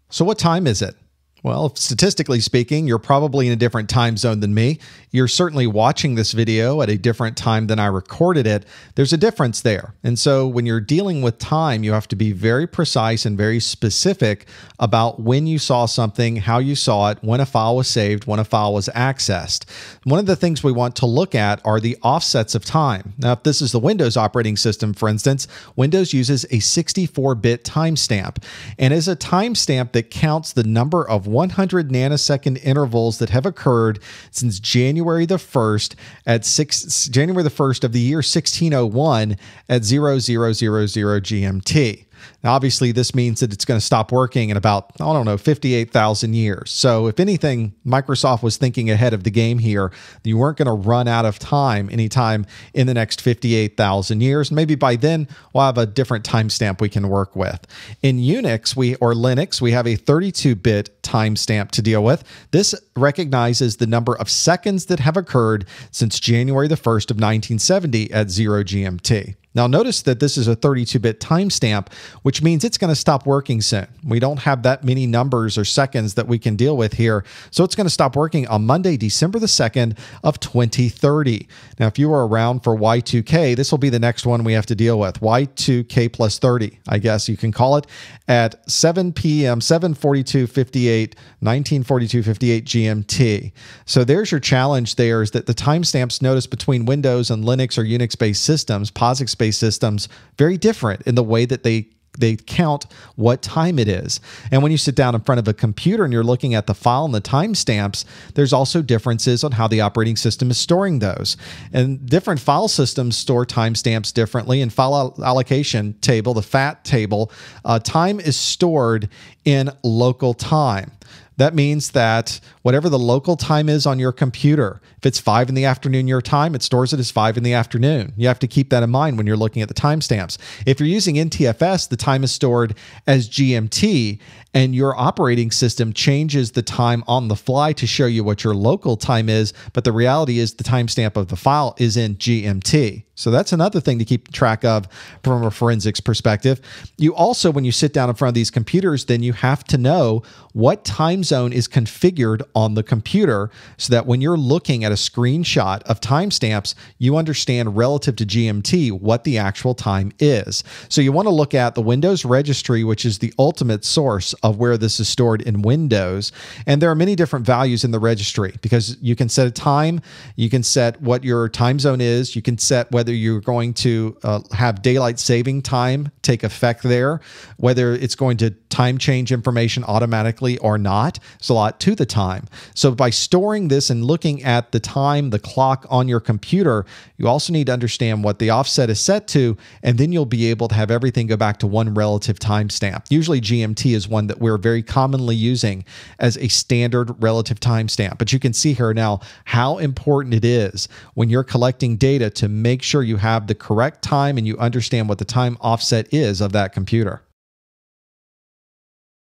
So what time is it? Well, statistically speaking, you're probably in a different time zone than me. You're certainly watching this video at a different time than I recorded it. There's a difference there. And so when you're dealing with time, you have to be very precise and very specific about when you saw something, how you saw it, when a file was saved, when a file was accessed. One of the things we want to look at are the offsets of time. Now, if this is the Windows operating system, for instance, Windows uses a 64-bit timestamp, and is a timestamp that counts the number of 100 nanosecond intervals that have occurred since January the 1st January the 1st of the year 1601 at 0000 GMT. Now, obviously, this means that it's going to stop working in about, I don't know, 58,000 years. So if anything, Microsoft was thinking ahead of the game here. You weren't going to run out of time anytime in the next 58,000 years. Maybe by then, we'll have a different timestamp we can work with. In Unix or Linux, we have a 32-bit timestamp to deal with. This recognizes the number of seconds that have occurred since January the 1st of 1970 at 0 GMT. Now, notice that this is a 32-bit timestamp, which means it's going to stop working soon. We don't have that many numbers or seconds that we can deal with here. So it's going to stop working on Monday, December the 2nd of 2030. Now, if you were around for Y2K, this will be the next one we have to deal with. Y2K plus 30, I guess you can call it, at 7 p.m., 7:42:58, 1942:58 GMT. So there's your challenge there, is that the timestamps, notice, between Windows and Linux or Unix-based systems, POSIX-based systems, very different in the way that they count what time it is. And when you sit down in front of a computer and you're looking at the file and the timestamps, there's also differences on how the operating system is storing those. And different file systems store timestamps differently. In file allocation table, the FAT table, time is stored in local time. That means that whatever the local time is on your computer, if it's 5 in the afternoon your time, it stores it as 5 in the afternoon. You have to keep that in mind when you're looking at the timestamps. If you're using NTFS, the time is stored as GMT, and your operating system changes the time on the fly to show you what your local time is, but the reality is the timestamp of the file is in GMT. So that's another thing to keep track of from a forensics perspective. You also, when you sit down in front of these computers, then you have to know what time zone is configured on the computer so that when you're looking at a screenshot of timestamps, you understand relative to GMT what the actual time is. So you want to look at the Windows Registry, which is the ultimate source of where this is stored in Windows. And there are many different values in the registry because you can set a time, you can set what your time zone is, you can set whether you're going to have daylight saving time take effect there, whether it's going to time change information automatically or not. There's a lot to the time. So by storing this and looking at the time, the clock on your computer, you also need to understand what the offset is set to, and then you'll be able to have everything go back to one relative timestamp. Usually GMT is one that we're very commonly using as a standard relative timestamp. But you can see here now how important it is when you're collecting data to make sure you have the correct time and you understand what the time offset is of that computer.